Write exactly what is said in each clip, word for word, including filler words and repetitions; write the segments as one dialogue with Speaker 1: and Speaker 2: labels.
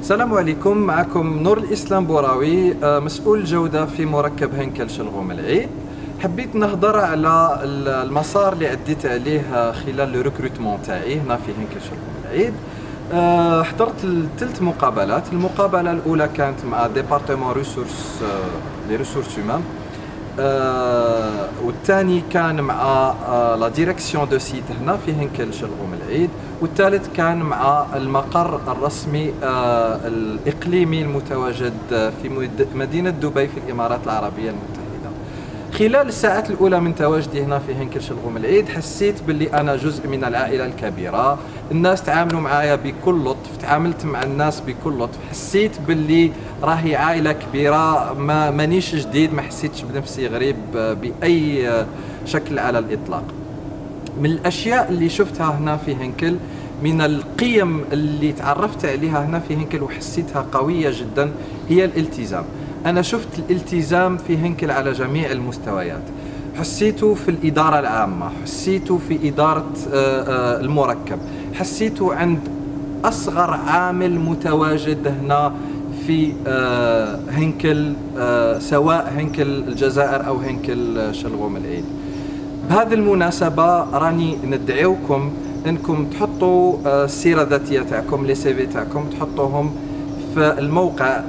Speaker 1: السلام عليكم. معكم نور الاسلام بوراوي، مسؤول الجوده في مركب هنكل شلغوم العيد. حبيت نهضر على المسار اللي عديت عليه خلال الريكروتمون تاعي هنا في هنكل شلغوم العيد. حضرت ثلاث مقابلات. المقابله الاولى كانت مع ديبارتمون ريسورس لي ريسورس هيومان، آه والثاني كان مع آه لا ديريكسيون دو سيت هنا في هنكل شلغوم العيد، والثالث كان مع المقر الرسمي آه الاقليمي المتواجد في مدينه دبي في الامارات العربيه المتحده. خلال الساعات الاولى من تواجدي هنا في هنكل شلغوم العيد حسيت باللي انا جزء من العائله الكبيره. الناس تعاملوا معايا بكل لطف، تعاملت مع الناس بكل لطف، حسيت باللي راهي عائله كبيره، ما مانيش جديد، ما حسيتش بنفسي غريب باي شكل على الاطلاق. من الاشياء اللي شفتها هنا في هنكل، من القيم اللي تعرفت عليها هنا في هنكل وحسيتها قويه جدا، هي الالتزام. أنا شفت الالتزام في هنكل على جميع المستويات، حسيته في الإدارة العامة، حسيته في إدارة المركب، حسيته عند أصغر عامل متواجد هنا في هنكل، سواء هنكل الجزائر أو هنكل شلغوم العيد. بهذه المناسبة راني ندعوكم أنكم تحطوا السيرة الذاتية تاعكم، لي سي في تاعكم، تحطوهم في الموقع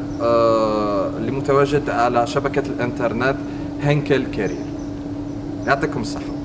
Speaker 1: اللي متواجد على شبكة الانترنت هنكل كارير. يعطيكم الصحة.